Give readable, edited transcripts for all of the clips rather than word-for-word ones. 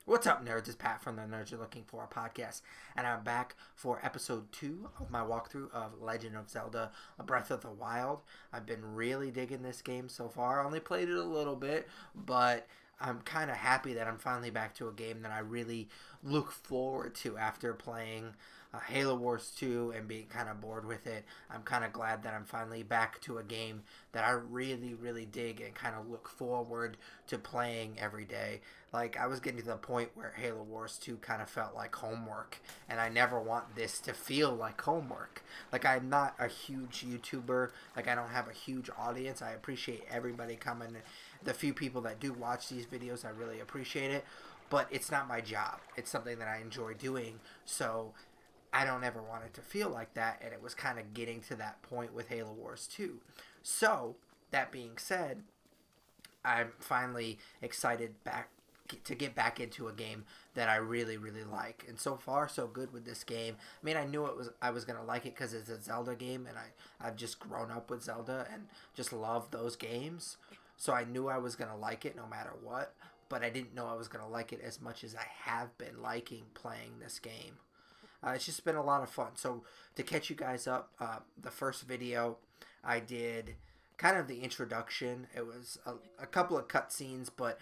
What's up, nerds? It's Pat from the Nerds You're Looking For podcast, and I'm back for episode 2 of my walkthrough of Legend of Zelda Breath of the Wild. I've been really digging this game so far. I only played it a little bit, but I'm kind of happy that I'm finally back to a game that I really look forward to after playing Halo Wars 2 and being kind of bored with it. I'm kind of glad that I'm finally back to a game that I really, really dig and kind of look forward to playing every day. Like, I was getting to the point where Halo Wars 2 kind of felt like homework, and I never want this to feel like homework. Like, I'm not a huge YouTuber, like, I don't have a huge audience. I appreciate everybody coming. The few people that do watch these videos, I really appreciate it, but it's not my job. It's something that I enjoy doing, so I don't ever want it to feel like that, and it was kind of getting to that point with Halo Wars 2. So, that being said, I'm finally excited back to get back into a game that I really, really like. And so far, so good with this game. I mean, I knew I was gonna like it because it's a Zelda game, and I've just grown up with Zelda and just love those games. So I knew I was gonna like it no matter what. But I didn't know I was gonna like it as much as I have been liking playing this game. It's just been a lot of fun. So to catch you guys up, the first video I did kind of the introduction. It was a couple of cutscenes, but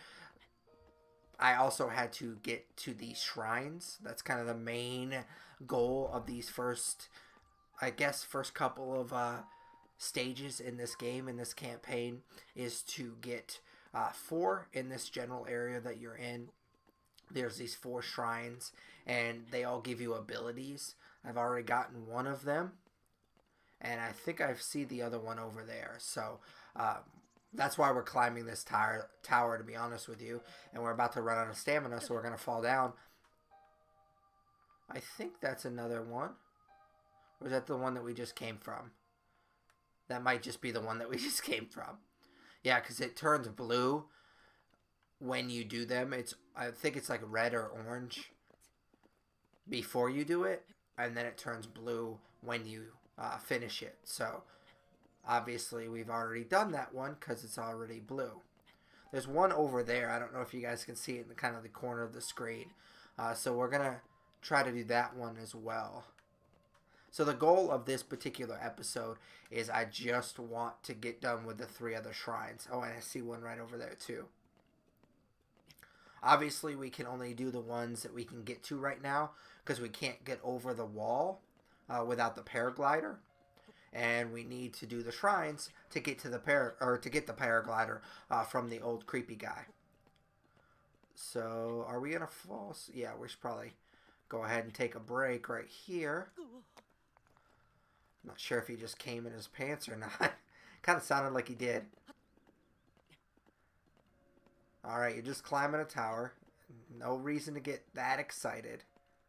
I also had to get to these shrines. That's kind of the main goal of these first, I guess, first couple of stages in this game, in this campaign, is to get 4 in this general area that you're in. There's these 4 shrines, and they all give you abilities. I've already gotten one of them, and I think I see the other one over there. So that's why we're climbing this tower, to be honest with you. And we're about to run out of stamina, so we're going to fall down. I think that's another one. Or is that the one that we just came from? That might just be the one that we just came from. Yeah, because it turns blue when you do them. I think it's like red or orange before you do it. And then it turns blue when you finish it. So obviously, we've already done that one because it's already blue. There's one over there. I don't know if you guys can see it in the kind of the corner of the screen. So we're going to try to do that one as well. So the goal of this particular episode is I just want to get done with the 3 other shrines. Oh, and I see one right over there too. Obviously, we can only do the ones that we can get to right now because we can't get over the wall without the paraglider. And we need to do the shrines to get to the paraglider from the old creepy guy. So, are we gonna fall? Yeah, we should probably go ahead and take a break right here. I'm not sure if he just came in his pants or not. Kind of sounded like he did. Alright, you're just climbing a tower. No reason to get that excited.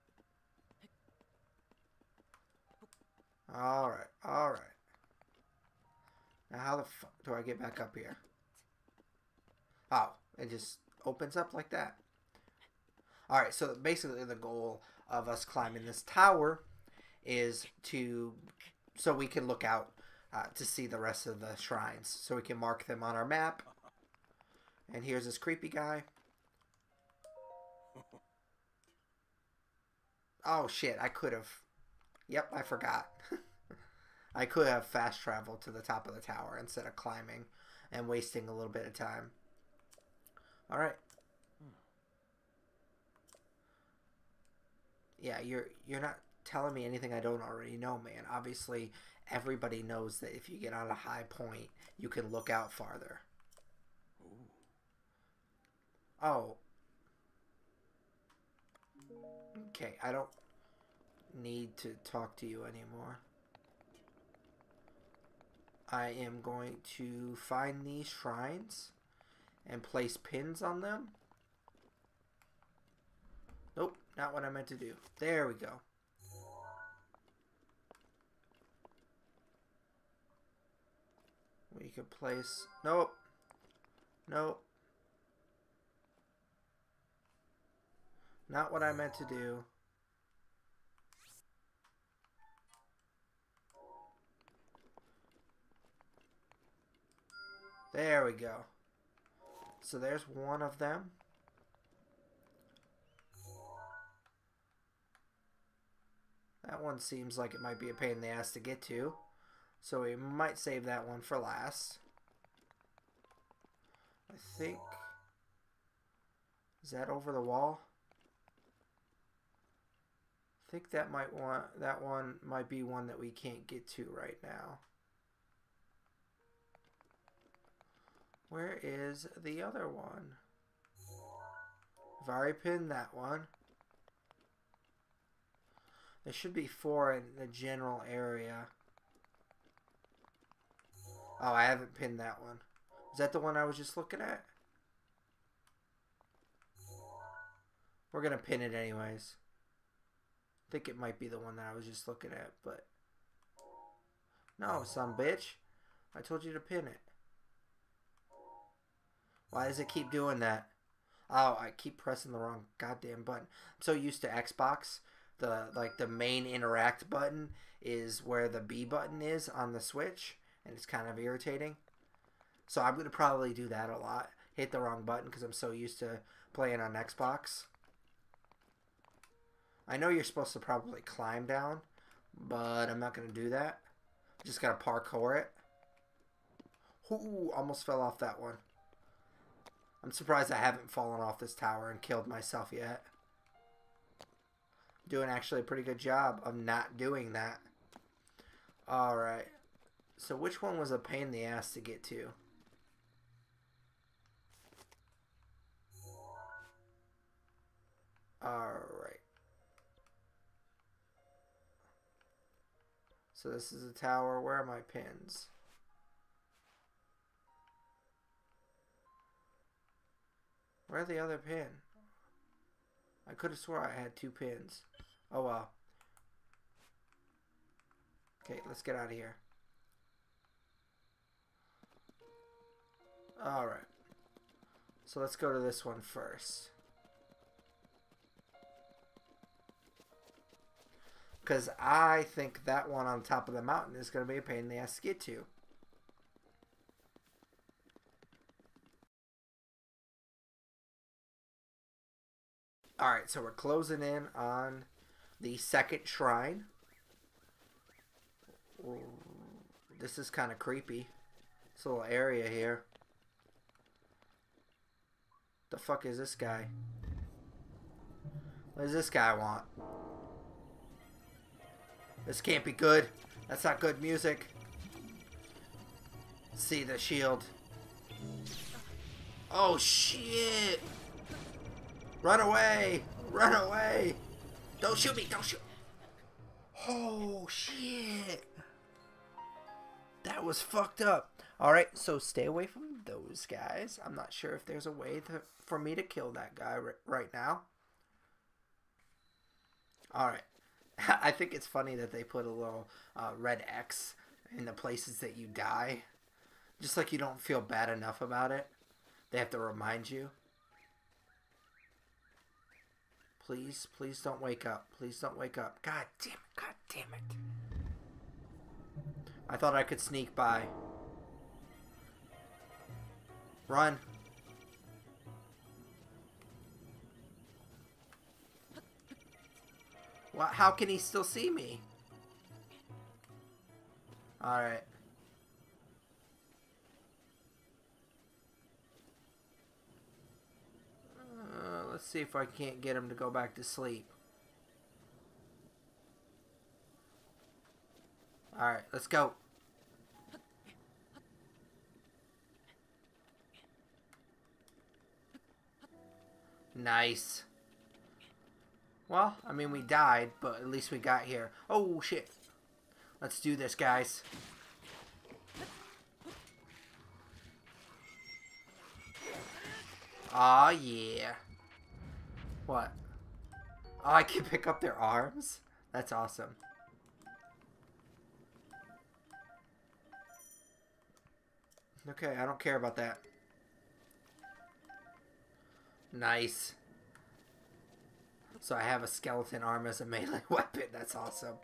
Alright, alright. Now how the fuck do I get back up here? Oh, it just opens up like that. Alright, so basically the goal of us climbing this tower is so we can look out to see the rest of the shrines. So we can mark them on our map. And here's this creepy guy. Oh shit, I could have... Yep, I forgot. I could have fast traveled to the top of the tower instead of climbing and wasting a little bit of time. Alright. Yeah, you're not telling me anything I don't already know, man. Obviously, everybody knows that if you get on a high point, you can look out farther. Oh. Okay, I don't need to talk to you anymore. I am going to find these shrines and place pins on them. Nope, not what I meant to do. There we go. We could place... Nope. Nope. Not what I meant to do. There we go. So there's one of them. That one seems like it might be a pain in the ass to get to. So we might save that one for last. I think... Is that over the wall? I think that one might be one that we can't get to right now. Where is the other one? I've already pinned that one. There should be 4 in the general area. Oh, I haven't pinned that one. Is that the one I was just looking at? We're going to pin it anyways. I think it might be the one that I was just looking at, but... No, son bitch. I told you to pin it. Why does it keep doing that? Oh, I keep pressing the wrong goddamn button. I'm so used to Xbox. The main interact button is where the B button is on the Switch, and it's kind of irritating. So I'm going to probably do that a lot. Hit the wrong button because I'm so used to playing on Xbox. I know you're supposed to probably climb down, but I'm not going to do that. Just got to parkour it. Ooh, almost fell off that one. I'm surprised I haven't fallen off this tower and killed myself yet. Doing actually a pretty good job of not doing that. Alright. So which one was a pain in the ass to get to? Alright. So this is a tower. Where are my pins? Where's the other pin? I could have swore I had 2 pins. Oh well. Okay, let's get out of here. Alright. So let's go to this one first. Because I think that one on top of the mountain is going to be a pain in the ass to get to. Alright, so we're closing in on the second shrine. Ooh, this is kind of creepy. This little area here. The fuck is this guy? What does this guy want? This can't be good. That's not good music. See the shield. Oh shit! Run away! Run away! Don't shoot me! Don't shoot! Oh shit! That was fucked up. Alright, so stay away from those guys. I'm not sure if there's a way for me to kill that guy right now. Alright. I think it's funny that they put a little red X in the places that you die. Just like you don't feel bad enough about it. They have to remind you. Please, please don't wake up. Please don't wake up. God damn it. God damn it. I thought I could sneak by. Run. What? How can he still see me? Alright. Let's see if I can't get him to go back to sleep. Alright, let's go. Nice. Well, I mean, we died, but at least we got here. Oh, shit. Let's do this, guys. Aw, yeah. What? Oh, I can pick up their arms? That's awesome. Okay, I don't care about that. Nice. So I have a skeleton arm as a melee weapon. That's awesome.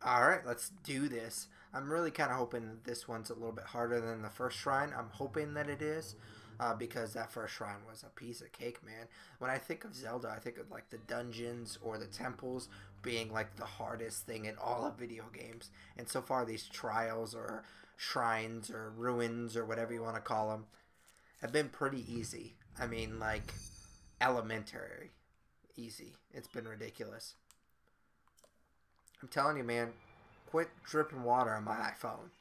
Alright, let's do this. I'm really kind of hoping that this one's a little bit harder than the first shrine. I'm hoping that it is. Because that first shrine was a piece of cake, man. When I think of Zelda, I think of like the dungeons or the temples being like the hardest thing in all of video games. And so far, these trials or shrines or ruins or whatever you want to call them have been pretty easy. I mean, like elementary easy. It's been ridiculous. I'm telling you, man, quit dripping water on my iPhone.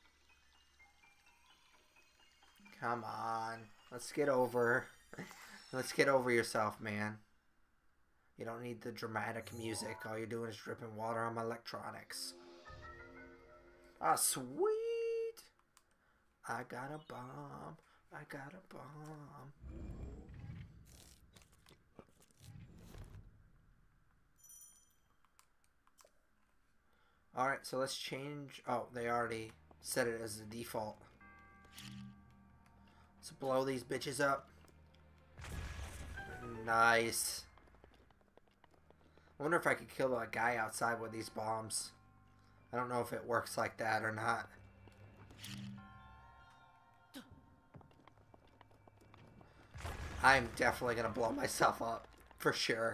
Come on. Let's get over. Let's get over yourself, man. You don't need the dramatic music. All you're doing is dripping water on my electronics. Ah, sweet. I got a bomb. I got a bomb. Alright, so let's change. Oh, they already set it as the default. Let's blow these bitches up. Nice. I wonder if I could kill a guy outside with these bombs. I don't know if it works like that or not. I'm definitely going to blow myself up. For sure.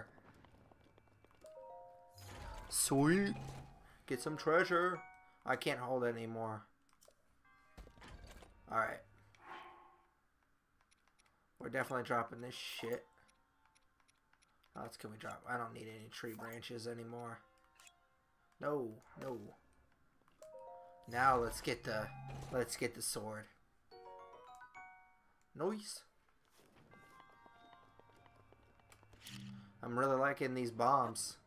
Sweet. Get some treasure. I can't hold it anymore. Alright. We're definitely dropping this shit. What else can we drop? I don't need any tree branches anymore. No, no. Now let's get the sword. Nice. I'm really liking these bombs.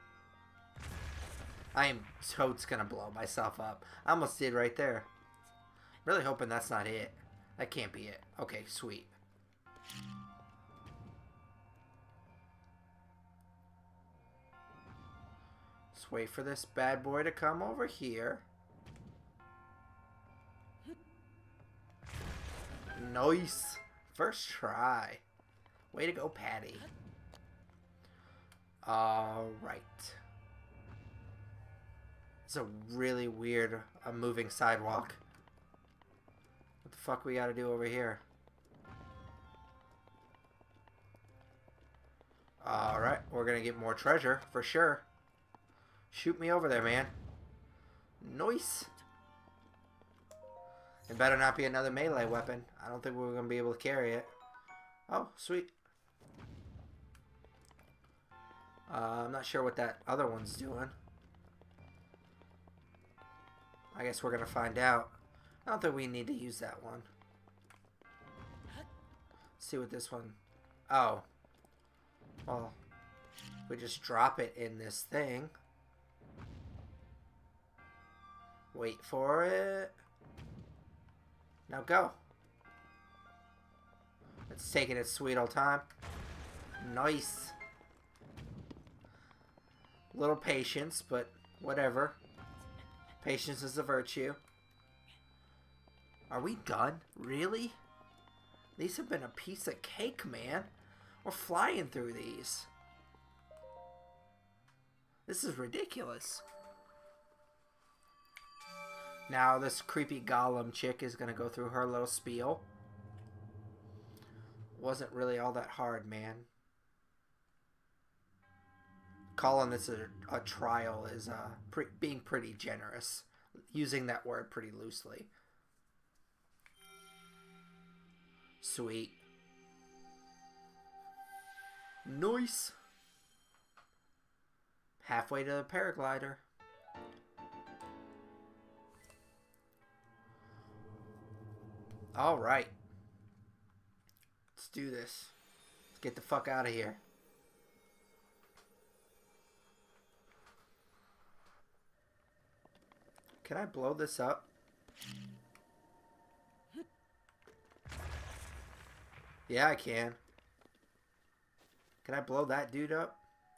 I am totes gonna blow myself up. I almost did right there. Really hoping that's not it. That can't be it. Okay, sweet. Let's wait for this bad boy to come over here. Nice. First try. Way to go, Patty. Alright. It's a really weird moving sidewalk. What the fuck we gotta do over here? Alright, we're gonna get more treasure, for sure. Shoot me over there, man. Nice. It better not be another melee weapon. I don't think we're gonna be able to carry it. Oh, sweet. I'm not sure what that other one's doing. I guess we're gonna find out. I don't think we need to use that one. Let's see what this one... Oh. Well, we just drop it in this thing. Wait for it. Now go. It's taking its sweet old time. Nice. Little patience, but whatever. Patience is a virtue. Are we done? Really? These have been a piece of cake, man. We're flying through these. This is ridiculous. Now this creepy golem chick is going to go through her little spiel. Wasn't really all that hard, man. Calling this a trial is being pretty generous. Using that word pretty loosely. Sweet. Nice. Halfway to the paraglider. Alright. Let's do this. Let's get the fuck out of here. Can I blow this up? Yeah, I can. Can I blow that dude up?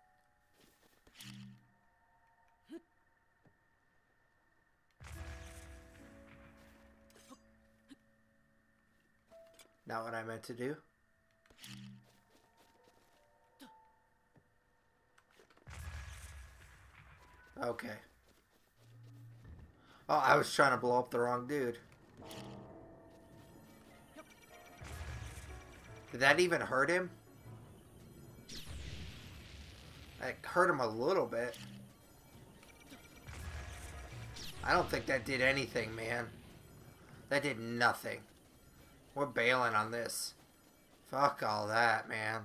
Not what I meant to do. Okay. Oh, I was trying to blow up the wrong dude. Did that even hurt him? It hurt him a little bit. I don't think that did anything, man. That did nothing. We're bailing on this. Fuck all that, man.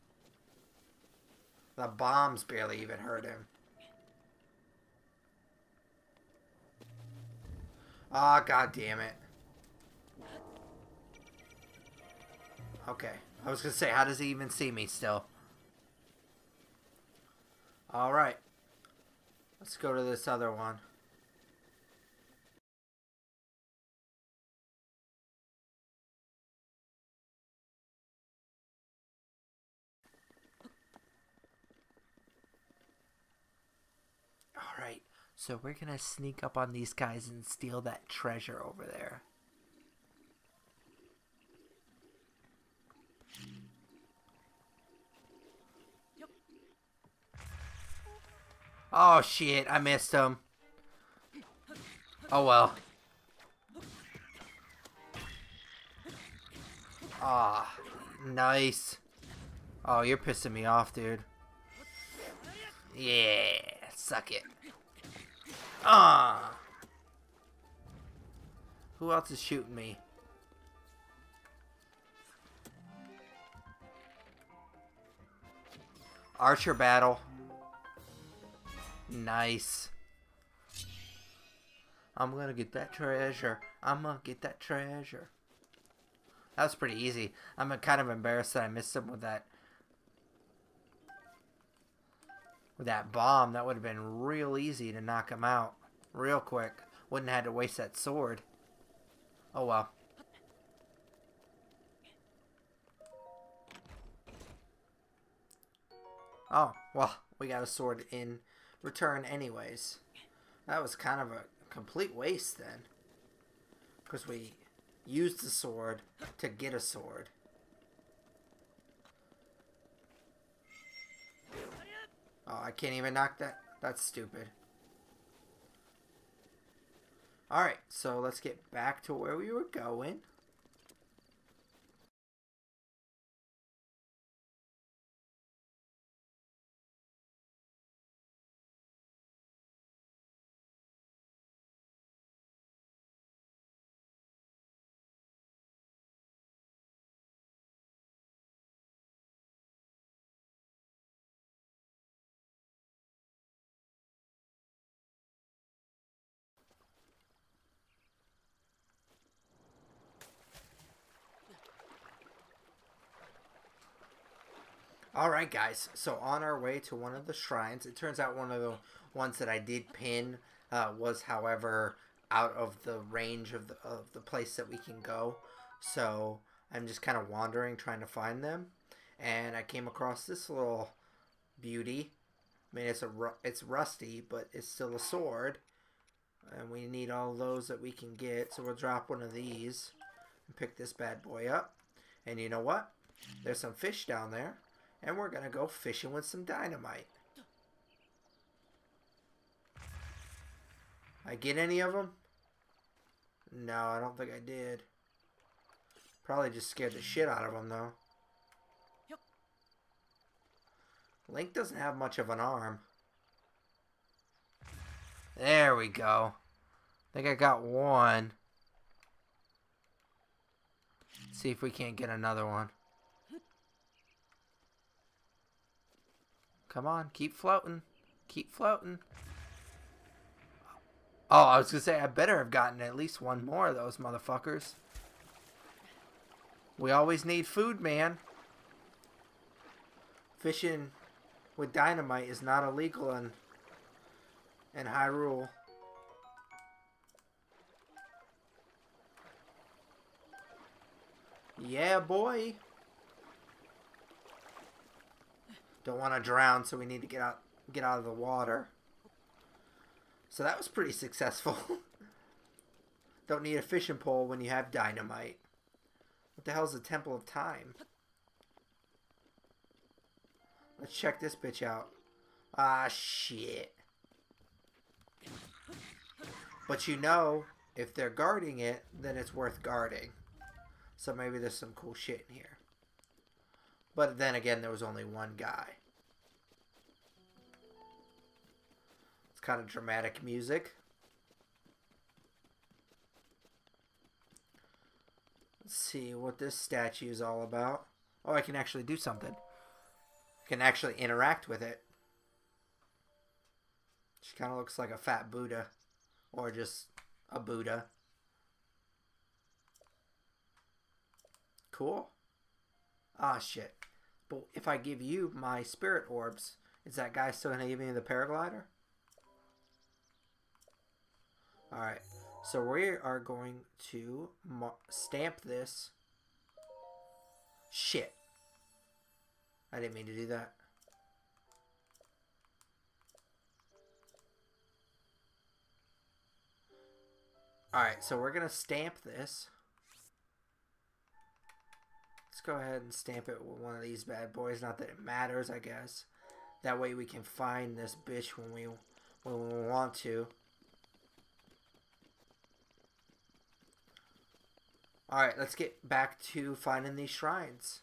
The bombs barely even hurt him. Ah, god damn it. Okay. I was gonna say, how does he even see me still? Alright. Let's go to this other one. Alright. So we're gonna sneak up on these guys and steal that treasure over there. Oh shit, I missed him. Oh well. Ah, nice. Oh, you're pissing me off, dude. Yeah, suck it. Ah. Who else is shooting me? Archer battle. Nice. I'm gonna get that treasure. I'm gonna get that treasure. That was pretty easy. I'm kind of embarrassed that I missed him with that. With that bomb, that would have been real easy to knock him out. Real quick. Wouldn't have had to waste that sword. Oh well. Oh, well, we got a sword in return anyways. That was kind of a complete waste then. Because we used the sword to get a sword. Oh, I can't even knock that. That's stupid. Alright, so let's get back to where we were going. Alright guys, so on our way to one of the shrines. It turns out one of the ones that I did pin was, however, out of the range of the place that we can go. So I'm just kind of wandering trying to find them. And I came across this little beauty. I mean, it's rusty, but it's still a sword. And we need all those that we can get. So we'll drop one of these and pick this bad boy up. And you know what? There's some fish down there. And we're going to go fishing with some dynamite. I get any of them? No, I don't think I did. Probably just scared the shit out of them, though. Link doesn't have much of an arm. There we go. I think I got one. Let's see if we can't get another one. Come on, keep floating. Keep floating. Oh, I was going to say, I better have gotten at least one more of those motherfuckers. We always need food, man. Fishing with dynamite is not illegal in Hyrule. Yeah, boy. Don't want to drown, so we need to get out of the water. So that was pretty successful. Don't need a fishing pole when you have dynamite. What the hell is the Temple of Time? Let's check this bitch out. Ah, shit. But you know, if they're guarding it, then it's worth guarding. So maybe there's some cool shit in here. But then again, there was only one guy. It's kind of dramatic music. Let's see what this statue is all about. Oh, I can actually do something. I can actually interact with it. She kind of looks like a fat Buddha. Or just a Buddha. Cool. Ah, shit. But if I give you my spirit orbs, is that guy still going to give me the paraglider? Alright. So we are going to stamp this. Shit. I didn't mean to do that. Alright, so we're going to stamp this. Let's go ahead and stamp it with one of these bad boys. Not that it matters, I guess. That way we can find this bitch when we want to. Alright, let's get back to finding these shrines.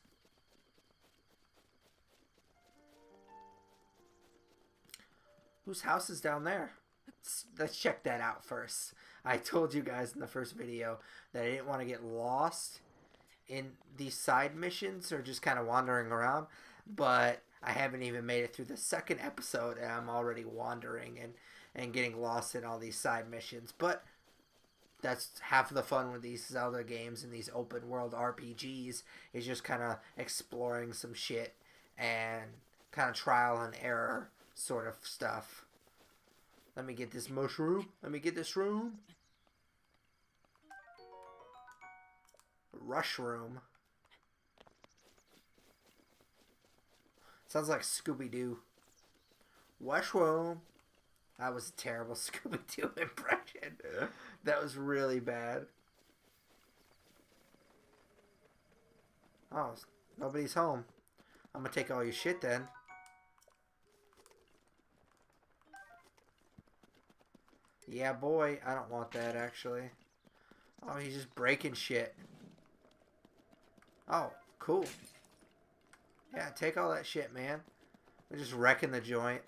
Whose house is down there? Let's check that out first. I told you guys in the first video that I didn't want to get lost in these side missions or just kind of wandering around. But I haven't even made it through the second episode and I'm already wandering and getting lost in all these side missions. But that's half of the fun with these Zelda games and these open world RPGs is just kind of exploring some shit and kind of trial and error sort of stuff. Let me get this mushroom. Let me get this room. Rush room. Sounds like Scooby-Doo. Washroom. That was a terrible Scooby-Doo impression. That was really bad. Oh, nobody's home. I'm gonna take all your shit then. Yeah, boy. I don't want that, actually. Oh, he's just breaking shit. Oh, cool. Yeah, take all that shit, man. We're just wrecking the joint.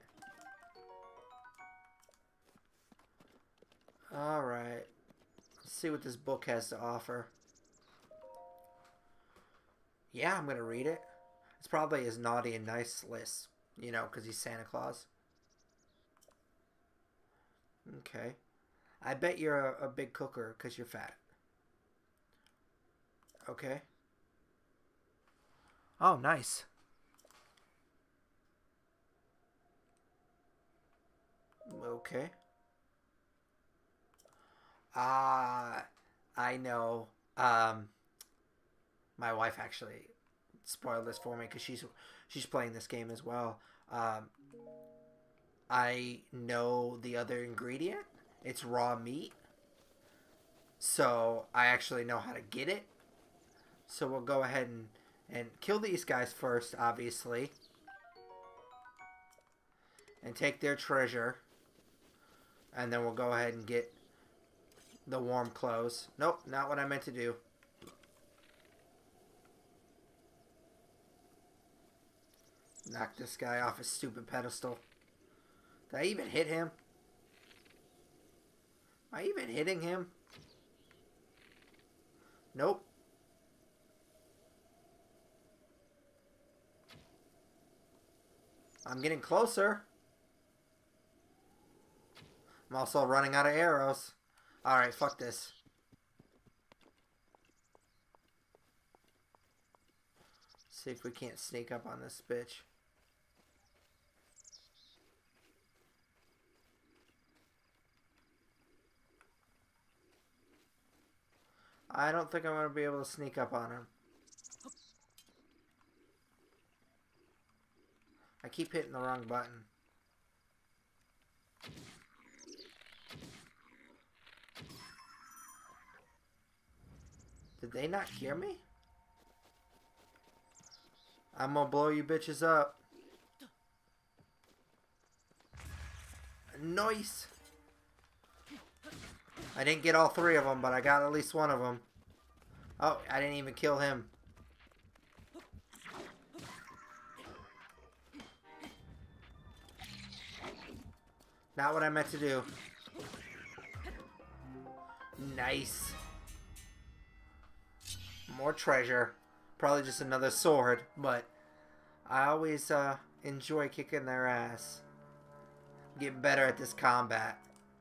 Alright. Let's see what this book has to offer. Yeah, I'm gonna read it. It's probably his naughty and nice list. You know, because he's Santa Claus. Okay. I bet you're a big cooker because you're fat. Okay. Oh, nice. Okay. I know. My wife actually spoiled this for me because she's playing this game as well. I know the other ingredient. It's raw meat. So I actually know how to get it. So we'll go ahead and kill these guys first, obviously. And take their treasure. And then we'll go ahead and get the warm clothes. Nope, not what I meant to do. Knock this guy off his stupid pedestal. Did I even hit him? Am I even hitting him? Nope. I'm getting closer. I'm also running out of arrows. Alright, fuck this. See if we can't sneak up on this bitch. I don't think I'm going to be able to sneak up on him. I keep hitting the wrong button. Did they not hear me? I'm gonna blow you bitches up. Nice. I didn't get all 3 of them, but I got at least one of them. Oh, I didn't even kill him. Not what I meant to do. Nice. More treasure. Probably just another sword, but I always enjoy kicking their ass. Get better at this combat.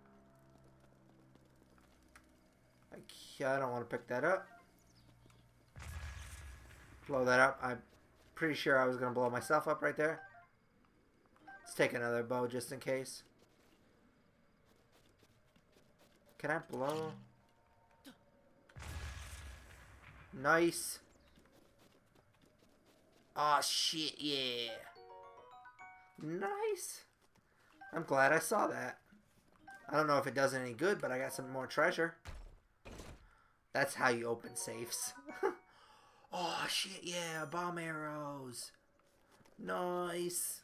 I don't want to pick that up. Blow that up. I'm pretty sure I was going to blow myself up right there. Let's take another bow just in case. Can I blow? Nice. Oh shit, yeah. Nice. I'm glad I saw that. I don't know if it does any good, but I got some more treasure. That's how you open safes. Oh shit, yeah, bomb arrows. Nice.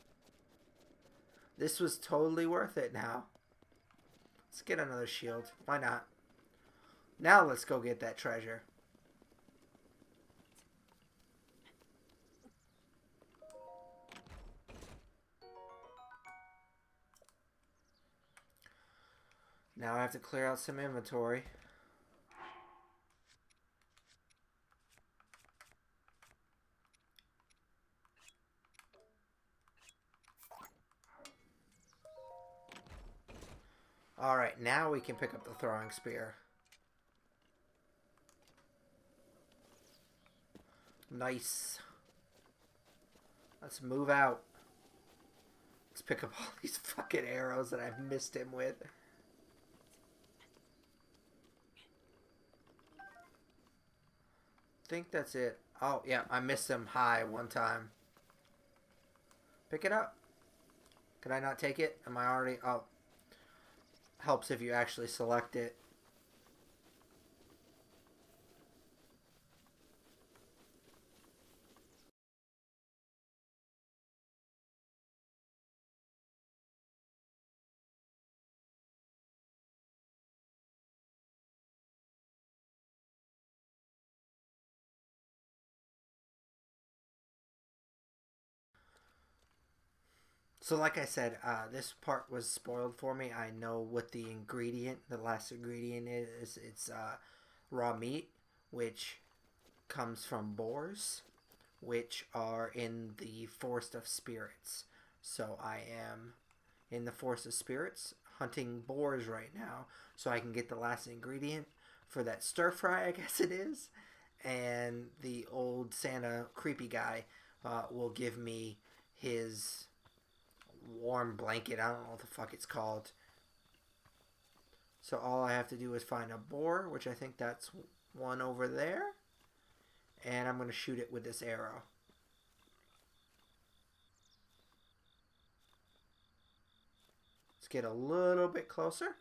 This was totally worth it now. Let's get another shield. Why not? Now let's go get that treasure. Now I have to clear out some inventory. Alright, now we can pick up the throwing spear. Nice. Let's move out. Let's pick up all these fucking arrows that I've missed him with. I think that's it. Oh, yeah, I missed him high one time. Pick it up. Can I not take it? Am I already... Oh. Helps if you actually select it. So like I said, this part was spoiled for me. I know what the ingredient, the last ingredient is. It's raw meat, which comes from boars, which are in the Forest of Spirits. So I am in the Forest of Spirits hunting boars right now, so I can get the last ingredient for that stir fry, I guess it is. And the old Santa creepy guy will give me his warm blanket. I don't know what the fuck it's called. So all I have to do is find a boar, which I think that's one over there. And I'm going to shoot it with this arrow. Let's get a little bit closer.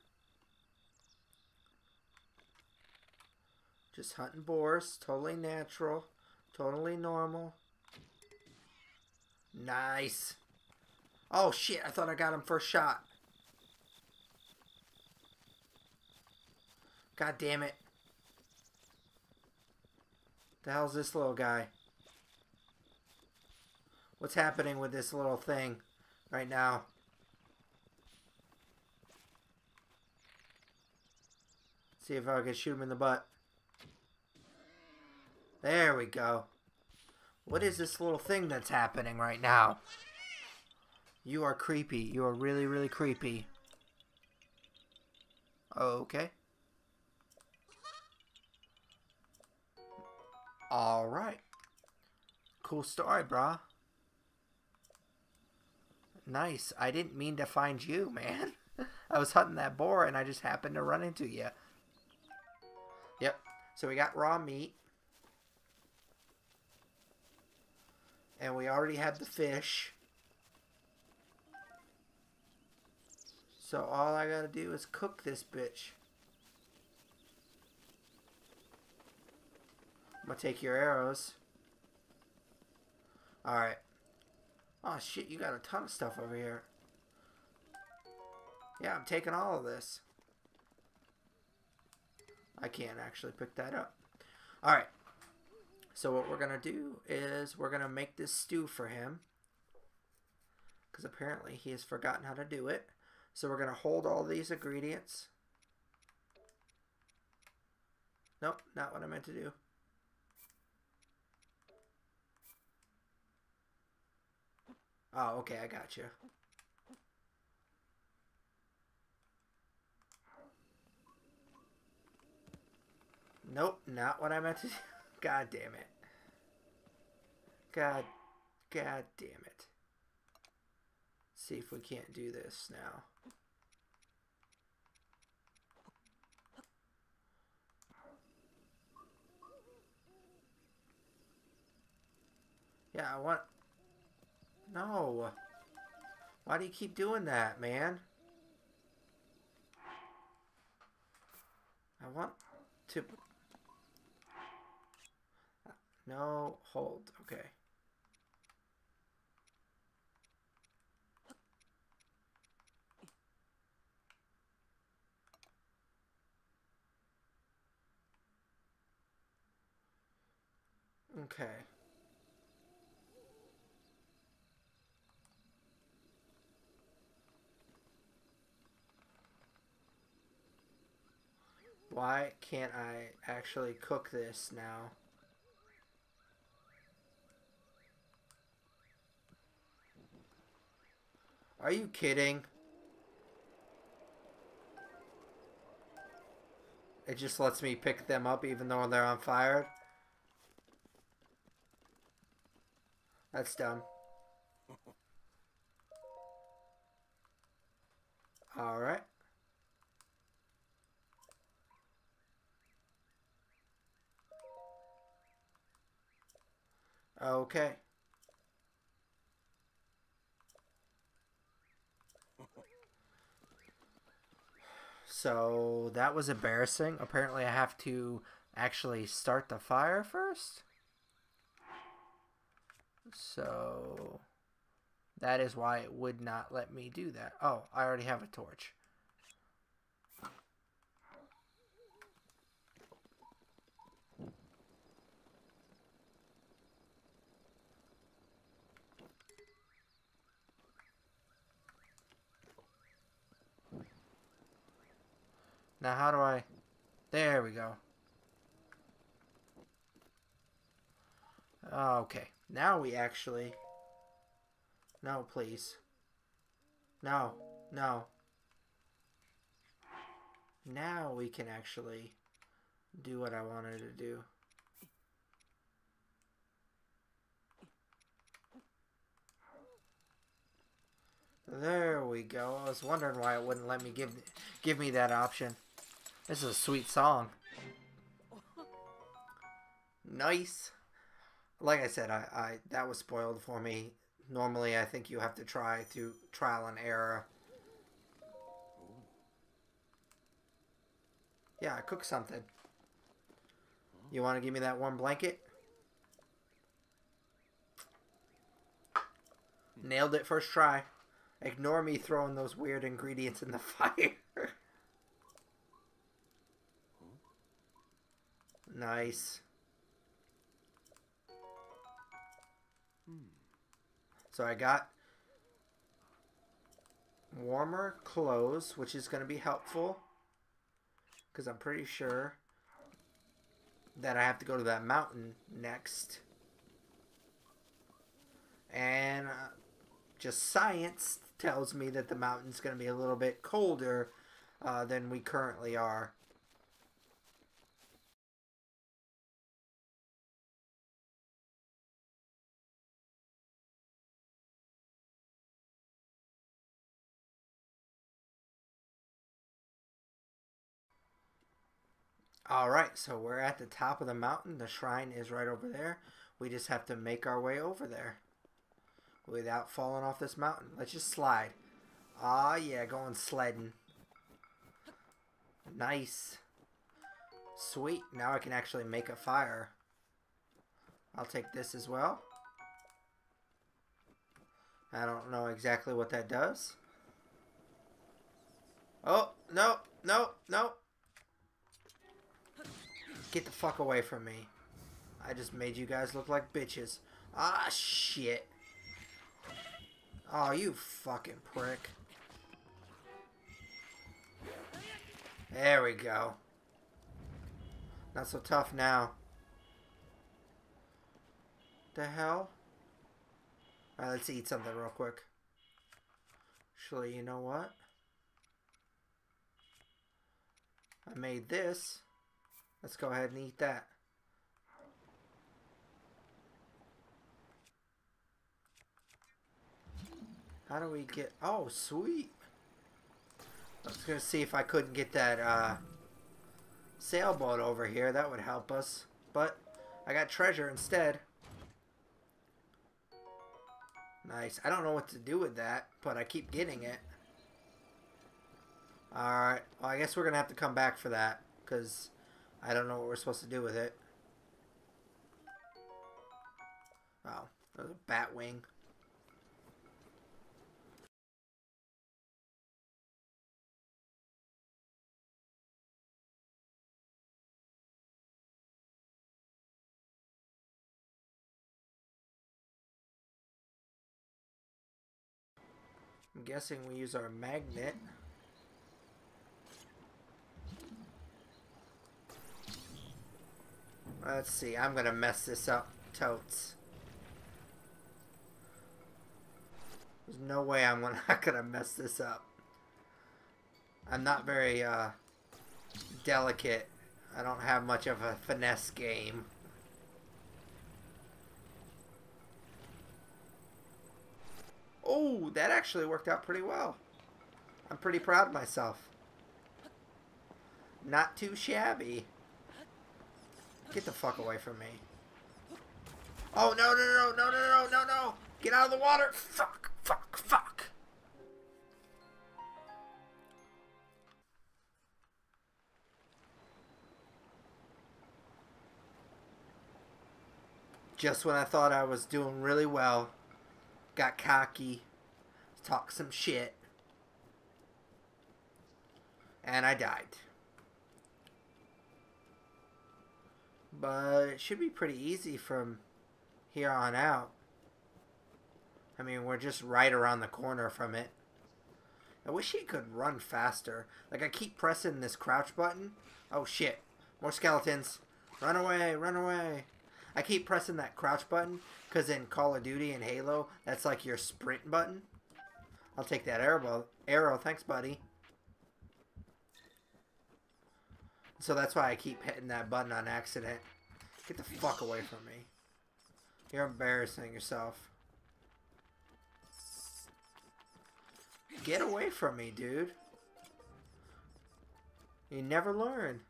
Just hunting boars. Totally natural. Totally normal. Nice. Oh shit, I thought I got him first shot. God damn it. The hell's this little guy? What's happening with this little thing right now? See if I can shoot him in the butt. There we go. What is this little thing that's happening right now? You are creepy. You are really, really creepy. Okay. Alright. Cool story, brah. Nice. I didn't mean to find you, man. I was hunting that boar and I just happened to run into you. Yep. So we got raw meat. And we already had the fish. So all I gotta do is cook this bitch. I'm gonna take your arrows. Alright. Oh shit, you got a ton of stuff over here. Yeah, I'm taking all of this. I can't actually pick that up. Alright. So what we're going to do is we're going to make this stew for him. Because apparently he has forgotten how to do it. So we're going to hold all these ingredients. Nope, not what I meant to do. Oh, okay, I got you. Nope, not what I meant to do. God damn it. God damn it. See if we can't do this now. Yeah, I want... No. Why do you keep doing that, man? I want to... No, hold. Okay. Okay. Why can't I actually cook this now? Are you kidding? It just lets me pick them up even though they're on fire? That's dumb. Alright. Okay. So that was embarrassing. Apparently I have to actually start the fire first. So that is why it would not let me do that. Oh, I already have a torch. Now how do I... There we go. Okay. Now we actually... No, please. No. No. Now we can actually do what I wanted to do. There we go. I was wondering why it wouldn't let me give me that option. This is a sweet song. Nice. Like I said, I that was spoiled for me. Normally, I think you have to try through trial and error. Yeah, I cooked something. You want to give me that warm blanket? Nailed it first try. Ignore me throwing those weird ingredients in the fire. Nice. So I got warmer clothes, which is going to be helpful. Because I'm pretty sure that I have to go to that mountain next. And just science tells me that the mountain's going to be a little bit colder than we currently are. Alright, so we're at the top of the mountain. The shrine is right over there. We just have to make our way over there without falling off this mountain. Let's just slide. Ah, yeah, going sledding. Nice. Sweet. Now I can actually make a fire. I'll take this as well. I don't know exactly what that does. Oh, no, no, no. Get the fuck away from me. I just made you guys look like bitches. Ah, shit. Oh, you fucking prick. There we go. Not so tough now. The hell? Alright, let's eat something real quick. Actually, you know what? I made this. Let's go ahead and eat that. How do we get... Oh, sweet. I was going to see if I couldn't get that sailboat over here. That would help us. But I got treasure instead. Nice. I don't know what to do with that, but I keep getting it. Alright. Well, I guess we're going to have to come back for that, because I don't know what we're supposed to do with it. Oh, there's a bat wing. I'm guessing we use our magnet. Let's see. I'm going to mess this up, totes. There's no way I'm not going to mess this up. I'm not very delicate. I don't have much of a finesse game. Oh, that actually worked out pretty well. I'm pretty proud of myself. Not too shabby. Get the fuck away from me. Oh, no, no, no, no, no, no, no, no. Get out of the water. Fuck, fuck, fuck. Just when I thought I was doing really well, got cocky, talked some shit, and I died. But it should be pretty easy from here on out. I mean, we're just right around the corner from it. I wish he could run faster. Like, I keep pressing this crouch button. Oh, shit. More skeletons. Run away, run away. I keep pressing that crouch button because in Call of Duty and Halo, that's like your sprint button. I'll take that arrow. Thanks, buddy. So that's why I keep hitting that button on accident. Get the fuck away from me. You're embarrassing yourself. Get away from me, dude. You never learn.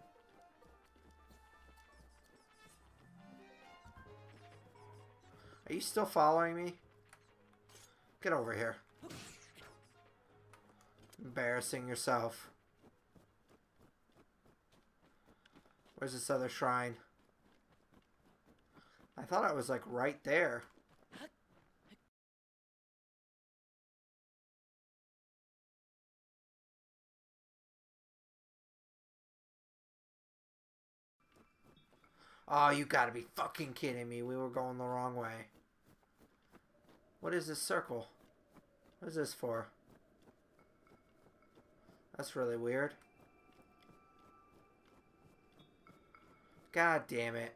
Are you still following me? Get over here. Embarrassing yourself. Where's this other shrine? I thought I was like right there. Oh, you gotta be fucking kidding me. We were going the wrong way. What is this circle? What is this for? That's really weird. God damn it.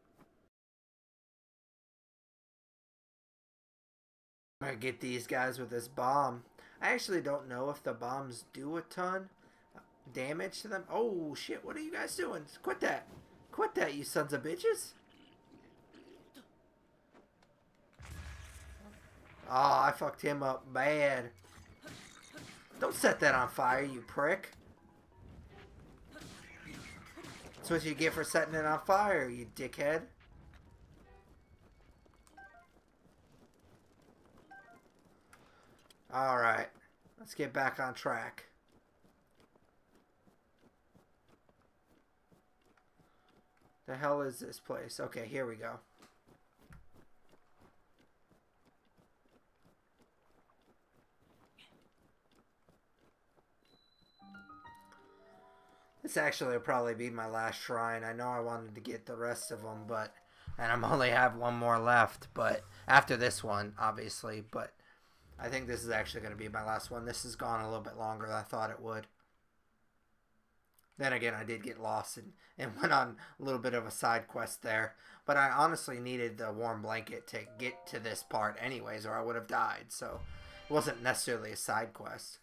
I'm gonna get these guys with this bomb. I actually don't know if the bombs do a ton damage to them. Oh shit, what are you guys doing? Quit that. Quit that, you sons of bitches. Oh, I fucked him up bad. Don't set that on fire, you prick. That's what you get for setting it on fire, you dickhead. Alright. Let's get back on track. The hell is this place? Okay, here we go. This actually will probably be my last shrine. I know I wanted to get the rest of them, but... And I'm only have one more left, but... After this one, obviously, but... I think this is actually going to be my last one. This has gone a little bit longer than I thought it would. Then again, I did get lost and went on a little bit of a side quest there. But I honestly needed the warm blanket to get to this part anyways, or I would have died. So it wasn't necessarily a side quest.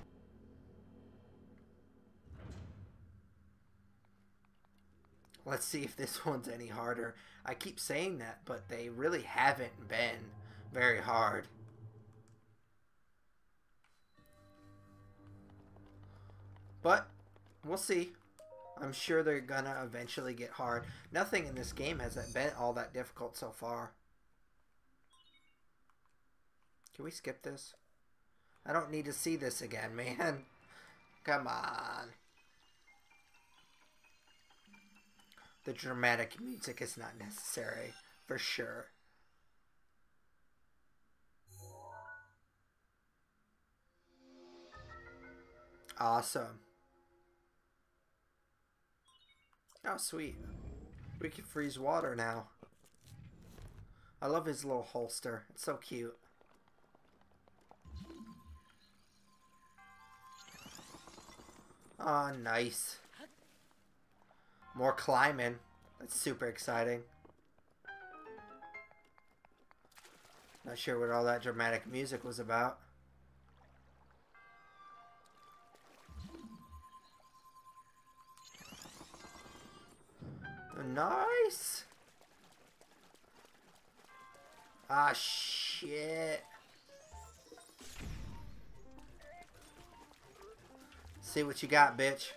Let's see if this one's any harder. I keep saying that, but they really haven't been very hard. But we'll see. I'm sure they're gonna eventually get hard. Nothing in this game has been all that difficult so far. Can we skip this? I don't need to see this again, man. Come on. The dramatic music is not necessary, for sure. Awesome. Oh, sweet. We can freeze water now. I love his little holster. It's so cute. Oh, nice. More climbing. That's super exciting. Not sure what all that dramatic music was about. Nice. Ah, shit. See what you got, bitch.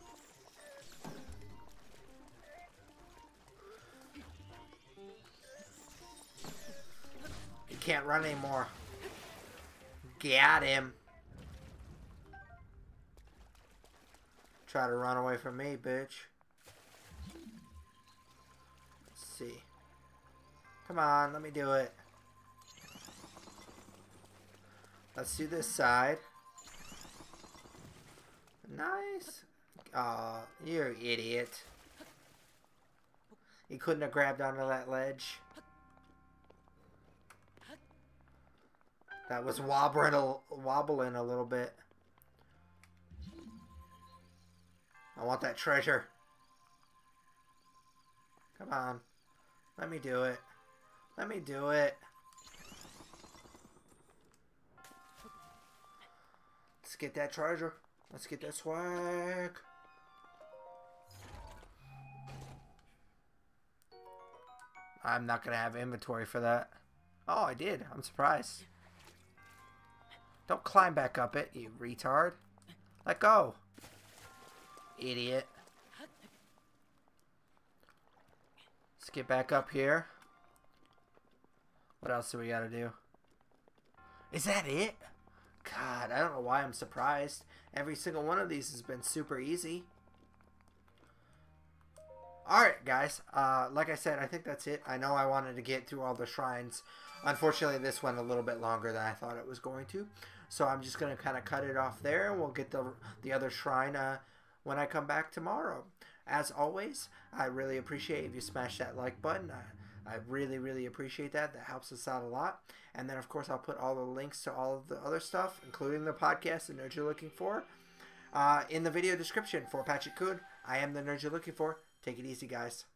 You can't run anymore. Got him. Try to run away from me, bitch. See. Come on, let me do it. Let's do this side. Nice. Aw, you're an idiot. You couldn't have grabbed onto that ledge. That was wobbling a little bit. I want that treasure. Come on. Let me do it. Let me do it. Let's get that treasure. Let's get that swag. I'm not going to have inventory for that. Oh, I did. I'm surprised. Don't climb back up it, you retard. Let go. Idiot. Let's get back up here. What else do we gotta do? Is that it? God, I don't know why I'm surprised. Every single one of these has been super easy. Alright, guys. Like I said, I think that's it. I know I wanted to get through all the shrines. Unfortunately, this went a little bit longer than I thought it was going to. So I'm just going to kind of cut it off there, and we'll get the other shrine when I come back tomorrow. As always, I really appreciate if you smash that like button. I really, really appreciate that. That helps us out a lot. And then, of course, I'll put all the links to all of the other stuff, including the podcast, The Nerd You're Looking For, in the video description. For Patrick Kuhn, I am the Nerd You're Looking For. Take it easy, guys.